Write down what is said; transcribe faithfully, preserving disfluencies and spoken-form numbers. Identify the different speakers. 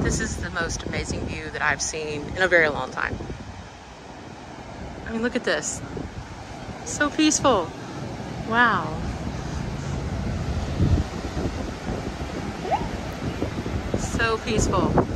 Speaker 1: This is the most amazing view that I've seen in a very long time. I mean, look at this. So peaceful. Wow. So peaceful.